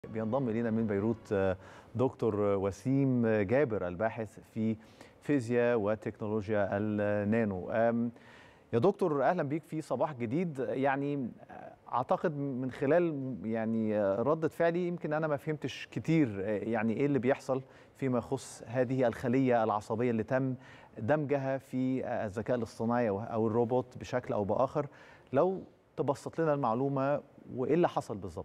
بينضم إلينا من بيروت دكتور وسيم جابر الباحث في فيزياء وتكنولوجيا النانو. يا دكتور أهلا بيك في صباح جديد. يعني أعتقد من خلال ردة فعلي يمكن أنا ما فهمتش كتير يعني إيه اللي بيحصل فيما يخص هذه الخلية العصبية اللي تم دمجها في الذكاء الاصطناعي أو الروبوت بشكل أو بآخر. لو تبسط لنا المعلومة وإيه اللي حصل بالظبط.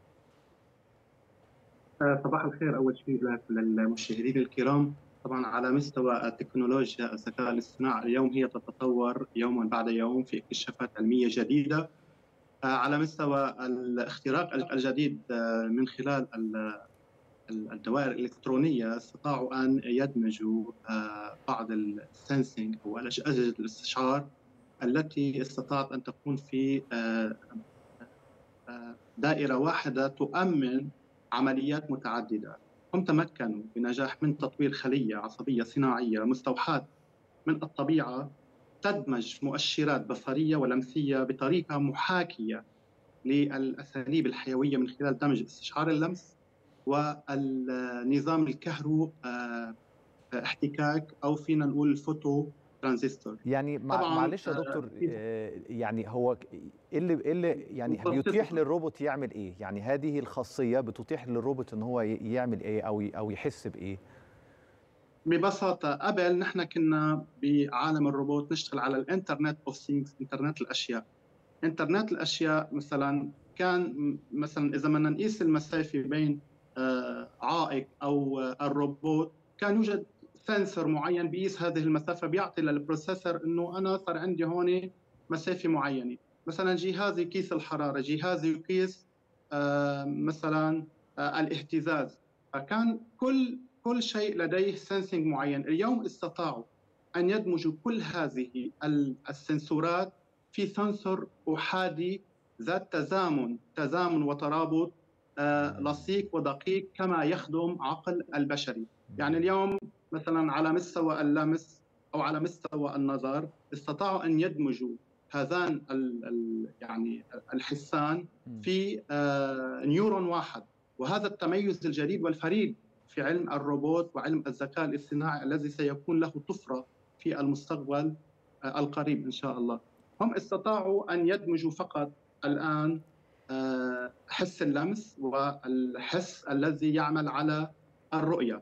صباح الخير أول شيء للمشاهدين الكرام. طبعا على مستوى التكنولوجيا الذكاء الاصطناعي اليوم هي تتطور يوما بعد يوم في اكتشافات علمية جديدة. على مستوى الاختراق الجديد من خلال الدوائر الإلكترونية استطاعوا أن يدمجوا بعض السنسينج أو أجهزة الاستشعار التي استطاعت أن تكون في دائرة واحدة تؤمن عمليات متعددة. هم تمكنوا بنجاح من تطوير خلية عصبية صناعية مستوحاة من الطبيعة تدمج مؤشرات بصرية ولمسية بطريقة محاكية للأساليب الحيوية من خلال دمج استشعار اللمس والنظام الكهرو احتكاك أو فينا نقول الفوتو ترانزستور. يعني طبعا معلش يا دكتور، يعني هو ايه اللي يعني بيتيح للروبوت يعمل ايه؟ يعني هذه الخاصيه بتتيح للروبوت ان هو يعمل ايه او يحس بايه؟ ببساطة قبل نحن كنا بعالم الروبوت نشتغل على الانترنت اوف ثينجز، انترنت الاشياء. انترنت الاشياء مثلا كان مثلا اذا بدنا نقيس المسافة بين عائق او الروبوت كان يوجد سنسور معين بيقيس هذه المسافة، بيعطي للبروسيسور انه انا صار عندي هون مسافة معينة. مثلا جهاز يقيس الحرارة، جهاز يقيس مثلا الاهتزاز. فكان كل شيء لديه سنسنج معين. اليوم استطاعوا أن يدمجوا كل هذه السنسورات في سنسور أحادي ذات تزامن وترابط لصيق ودقيق كما يخدم عقل البشري. يعني اليوم مثلا على مستوى اللمس أو على مستوى النظر استطاعوا أن يدمجوا هذان يعني الحسان في نيورون واحد. وهذا التميز الجديد والفريد في علم الروبوت وعلم الذكاء الاصطناعي الذي سيكون له طفرة في المستقبل القريب إن شاء الله. هم استطاعوا أن يدمجوا فقط الآن حس اللمس والحس الذي يعمل على الرؤية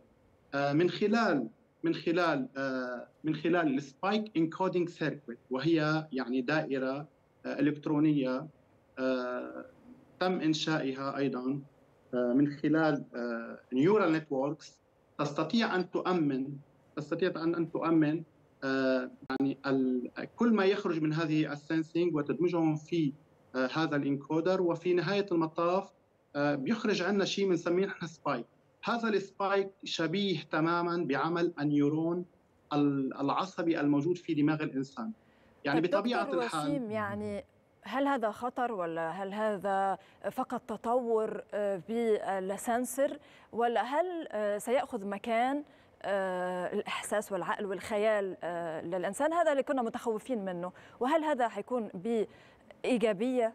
من خلال السبايك انكودينج سيركت، وهي يعني دائرة إلكترونية تم إنشائها أيضا من خلال نيورال نتوركس تستطيع أن تؤمن يعني كل ما يخرج من هذه السنسينج وتدمجهم في هذا الانكودر، وفي نهاية المطاف بيخرج عنا شيء بنسميه نحن سبايك. هذا السبايك شبيه تماما بعمل النيورون العصبي الموجود في دماغ الإنسان. يعني طيب بطبيعة دكتور الحال وسيم، يعني هل هذا خطر ولا هل هذا فقط تطور بالسنسر، ولا هل سيأخذ مكان الإحساس والعقل والخيال للإنسان؟ هذا اللي كنا متخوفين منه، وهل هذا حيكون بإيجابية؟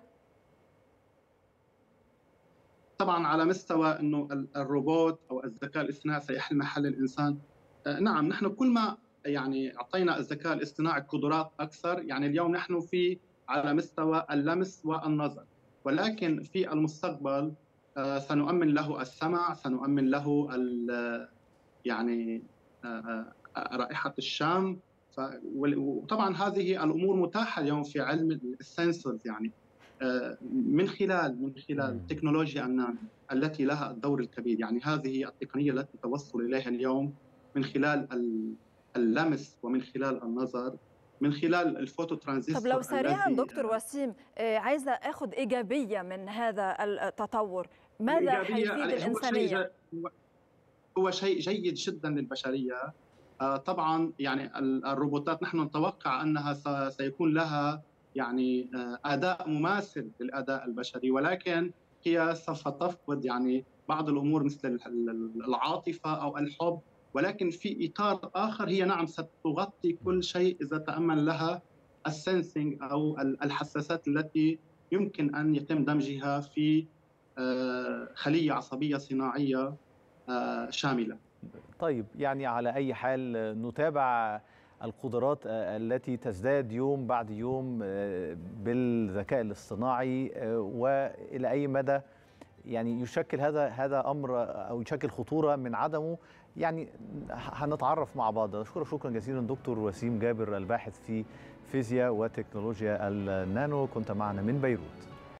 طبعا على مستوى انه الروبوت او الذكاء الاصطناعي سيحل محل الانسان. نعم، نحن كل ما يعني اعطينا الذكاء الاصطناعي قدرات اكثر، يعني اليوم نحن على مستوى اللمس والنظر، ولكن في المستقبل سنؤمن له السمع، سنؤمن له يعني رائحة الشم. وطبعا هذه الامور متاحة اليوم في علم السنسورز، يعني من خلال تكنولوجيا النانو التي لها الدور الكبير. يعني هذه التقنية التي توصل إليها اليوم من خلال اللمس ومن خلال النظر من خلال الفوتو ترانزستور. طب لو سريعا دكتور وسيم، عايزة أخذ إيجابية من هذا التطور، ماذا حيفيد الإنسانية؟ هو شيء جيد جدا للبشرية. طبعا يعني الروبوتات نحن نتوقع أنها سيكون لها يعني أداء مماثل للأداء البشري، ولكن هي سوف تفقد يعني بعض الأمور مثل العاطفة أو الحب، ولكن في إطار آخر هي نعم ستغطي كل شيء إذا تأمن لها السنسينج أو الحساسات التي يمكن أن يتم دمجها في خلية عصبية صناعية شاملة. طيب، يعني على أي حال نتابع القدرات التي تزداد يوم بعد يوم بالذكاء الاصطناعي، وإلى أي مدى يعني يشكل هذا أمر أو يشكل خطورة من عدمه. يعني هنتعرف مع بعض. أشكرك شكرا جزيلا دكتور وسيم جابر، الباحث في فيزياء وتكنولوجيا النانو، كنت معنا من بيروت.